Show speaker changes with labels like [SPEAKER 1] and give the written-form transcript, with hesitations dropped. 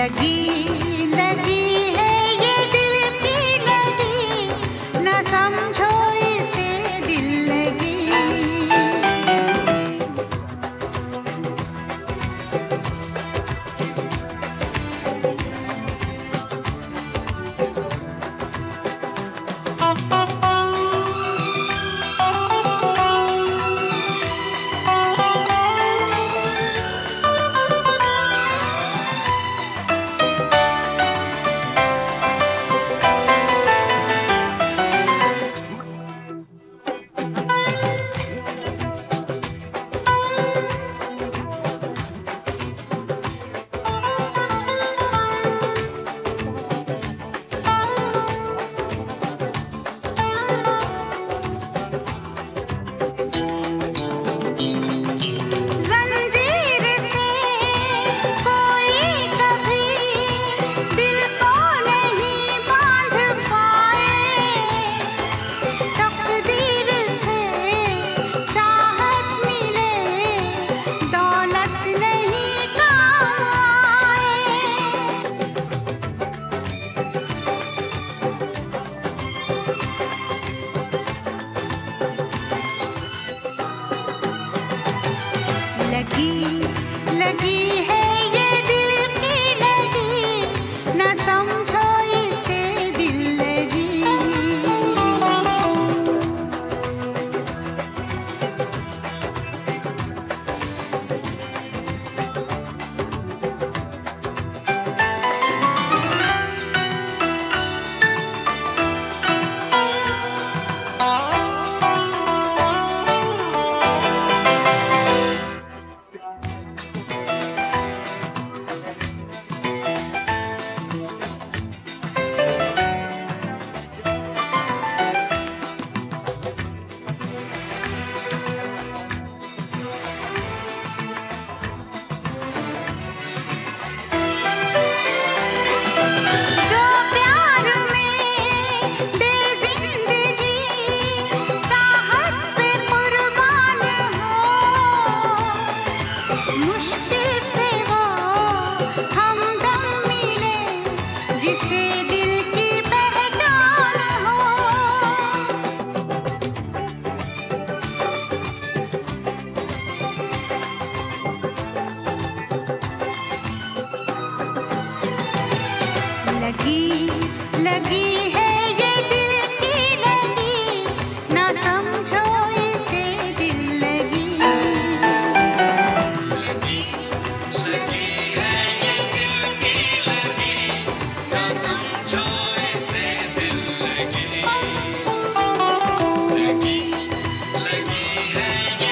[SPEAKER 1] लगी लगी है ये दिल की लगी, न समझो इसे दिल लगी। लगी लगी है ये दिल की लगी, न समझो इसे दिल लगी। लगी लगी है ये दिल की लगी, न समझो इसे दिल लगी।
[SPEAKER 2] लगी लगी है ये दिल की लगी, न समझो इसे दिल लगी। लगी लगी है